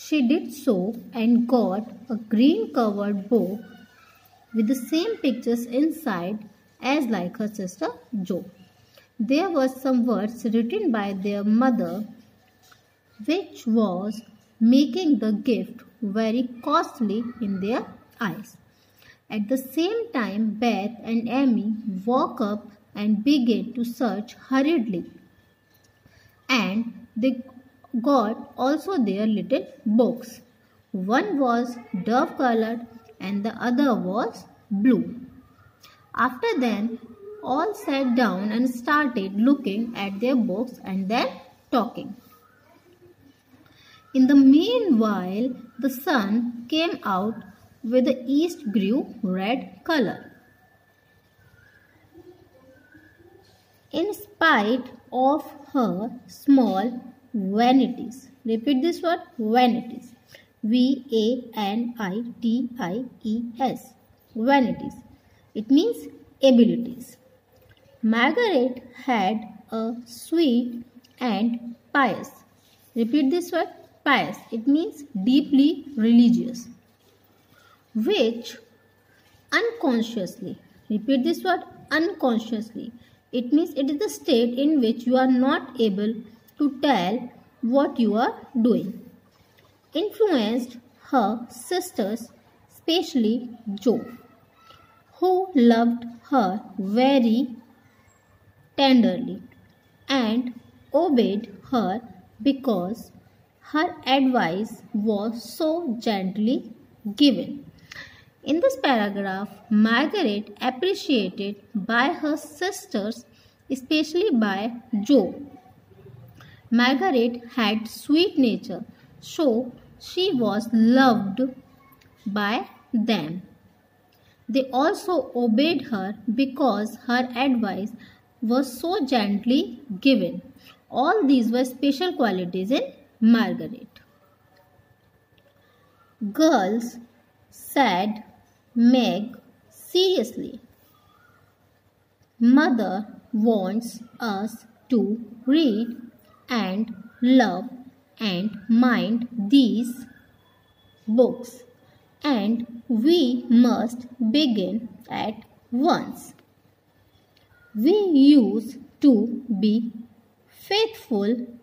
She did so and got a green covered book with the same pictures inside as like her sister Jo. There were some words written by their mother which was making the gift very costly in their eyes. At the same time, Beth and Amy woke up and began to search hurriedly. And they got also their little books. One was dove colored and the other was blue. After then, all sat down and started looking at their books and then talking. In the meanwhile, the sun came out with the east grew red color. In spite of her small vanities. Repeat this word, vanities. V-A-N-I-T-I-E-S. Vanities. It means abilities. Margaret had a sweet and pious. Repeat this word, pious. It means deeply religious. Which unconsciously, repeat this word, unconsciously. It means it is the state in which you are not able to tell what you are doing. Influenced her sisters, especially Jo, who loved her very tenderly and obeyed her because her advice was so gently given. In this paragraph, Margaret appreciated by her sisters, especially by Jo. Margaret had sweet nature, so she was loved by them. They also obeyed her because her advice was so gently given. All these were special qualities in Margaret. Girls, said Meg seriously, Mother wants us to read and love and mind these books, and we must begin at once. We used to be faithful